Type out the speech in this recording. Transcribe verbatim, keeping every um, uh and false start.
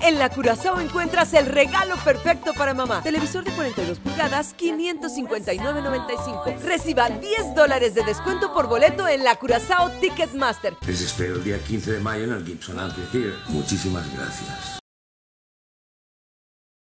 En la Curazao encuentras el regalo perfecto para mamá. Televisor de cuarenta y dos pulgadas, quinientos cincuenta y nueve noventa y cinco. Reciba diez dólares de descuento por boleto en la Curazao Ticketmaster. Les espero el día quince de mayo en el Gibson Amphitheatre. Muchísimas gracias.